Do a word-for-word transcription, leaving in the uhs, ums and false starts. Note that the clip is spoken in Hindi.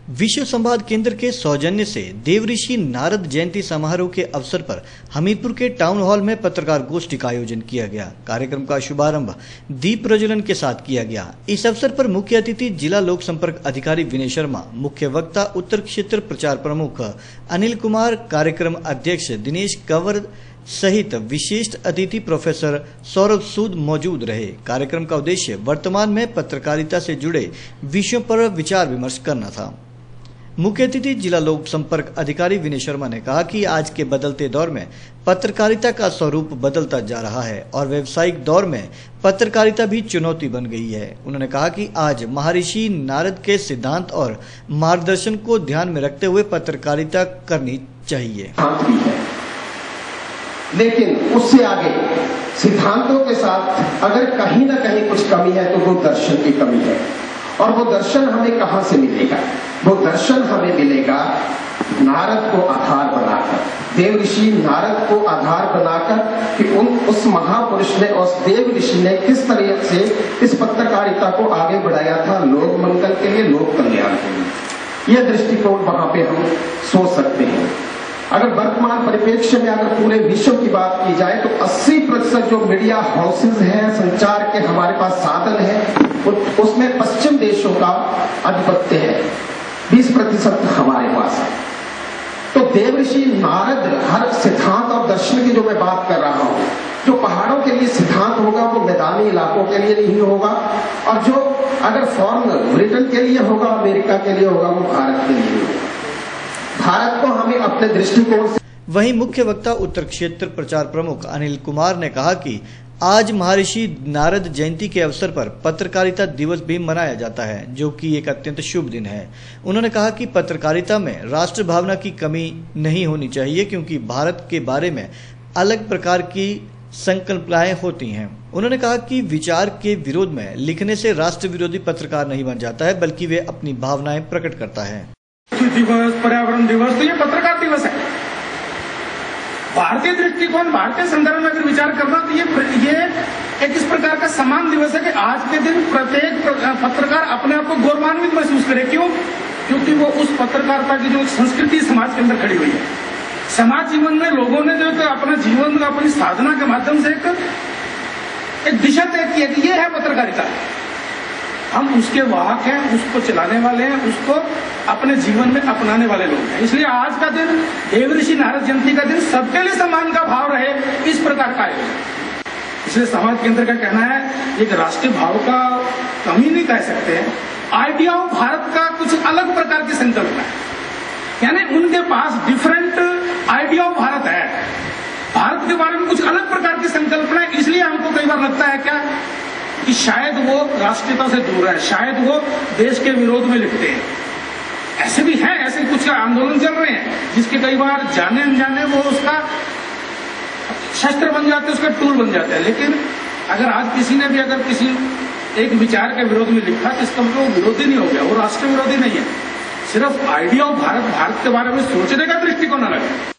विश्व संवाद केंद्र के सौजन्य से देवऋषि नारद जयंती समारोह के अवसर पर हमीरपुर के टाउन हॉल में पत्रकार गोष्ठी का आयोजन किया गया। कार्यक्रम का शुभारंभ दीप प्रज्वलन के साथ किया गया। इस अवसर पर मुख्य अतिथि जिला लोक संपर्क अधिकारी विनय शर्मा, मुख्य वक्ता उत्तर क्षेत्र प्रचार प्रमुख अनिल कुमार, कार्यक्रम अध्यक्ष दिनेश कंवर सहित विशिष्ट अतिथि प्रोफेसर सौरभ सूद मौजूद रहे। कार्यक्रम का उद्देश्य वर्तमान में पत्रकारिता से जुड़े विषयों पर विचार विमर्श करना था। मुख्य अतिथि जिला लोक संपर्क अधिकारी विनय शर्मा ने कहा कि आज के बदलते दौर में पत्रकारिता का स्वरूप बदलता जा रहा है और व्यावसायिक दौर में पत्रकारिता भी चुनौती बन गई है। उन्होंने कहा कि आज महर्षि नारद के सिद्धांत और मार्गदर्शन को ध्यान में रखते हुए पत्रकारिता करनी चाहिए। लेकिन उससे आगे सिद्धांतों के साथ अगर कहीं ना कहीं कुछ कमी है तो वो दर्शन की कमी है। और वो दर्शन हमें कहां से मिलेगा? वो दर्शन हमें मिलेगा नारद को आधार बनाकर, देवऋषि नारद को आधार बनाकर कि उन उस महापुरुष ने, उस देव ऋषि ने किस तरह से इस पत्रकारिता को आगे बढ़ाया था, लोक मंगल के लिए, लोक कल्याण के लिए। यह दृष्टिकोण वहां पे हम सोच सकते हैं। अगर वर्तमान परिप्रेक्ष्य में अगर पूरे विश्व की बात की जाए तो अस्सी प्रतिशत जो मीडिया हाउसेज हैं, संचार के हमारे पास साधन है, उसमें पश्चिम देशों का आधिपत्य है, बीस प्रतिशत हमारे पास है। तो देवऋषि नारद हर सिद्धांत और दर्शन की जो मैं बात कर रहा हूं, जो पहाड़ों के लिए सिद्धांत होगा वो मैदानी इलाकों के लिए नहीं होगा, और जो अगर फॉरेन ब्रिटेन के लिए होगा, अमेरिका के लिए होगा, वो भारत के लिए होगा। भारत को हमें अपने दृष्टिकोण से। वहीं मुख्य वक्ता उत्तर क्षेत्र प्रचार प्रमुख अनिल कुमार ने कहा कि आज महर्षि नारद जयंती के अवसर पर पत्रकारिता दिवस भी मनाया जाता है, जो कि एक अत्यंत शुभ दिन है। उन्होंने कहा कि पत्रकारिता में राष्ट्र भावना की कमी नहीं होनी चाहिए, क्योंकि भारत के बारे में अलग प्रकार की संकल्पनाएं होती हैं। उन्होंने कहा कि विचार के विरोध में लिखने से राष्ट्र विरोधी पत्रकार नहीं बन जाता है, बल्कि वे अपनी भावनाएं प्रकट करता है। दिवस, पर्यावरण दिवस, तो ये पत्रकार दिवस है। भारतीय दृष्टिकोण, भारतीय संदर्भ में अगर विचार करना तो ये ये एक इस प्रकार का समान दिवस है कि आज के दिन प्रत्येक पत्रकार अपने आप को गौरवान्वित महसूस करे। क्यों? क्योंकि वो उस पत्रकारिता की जो संस्कृति समाज के अंदर खड़ी हुई है। समाज जीवन में लोगों ने जो अपना जीवन अपनी साधना के माध्यम से एक, एक दिशा तय की है कि ये है पत्रकारिता। हम उसके वाहक हैं, उसको चलाने वाले हैं, उसको अपने जीवन में अपनाने वाले लोग हैं। इसलिए आज का दिन, देवऋषि नारद जयंती का दिन, सबके लिए सम्मान का भाव रहे, इस प्रकार का है। इसलिए समाज केंद्र का कहना है एक राष्ट्रीय भाव का कमी नहीं कह सकते हैं। आइडिया ऑफ भारत का कुछ अलग प्रकार की संकल्पना है, यानी उनके पास डिफरेंट आइडिया ऑफ भारत है। भारत के बारे में कुछ अलग प्रकार की संकल्पना है। इसलिए हमको कई बार लगता है क्या कि शायद वो राष्ट्रीयता से दूर है, शायद वो देश के विरोध में लिखते हैं। ऐसे भी हैं, ऐसे कुछ आंदोलन चल रहे हैं जिसके कई बार जाने अनजाने वो उसका शस्त्र बन जाते हैं, उसका टूल बन जाते हैं। लेकिन अगर आज किसी ने भी अगर किसी एक विचार के विरोध में लिखा तो इसका मतलब वो विरोधी नहीं हो गया, वो राष्ट्र विरोधी नहीं है। सिर्फ आइडिया ऑफ भारत, भारत के बारे में सोचने का दृष्टिकोण अलग है।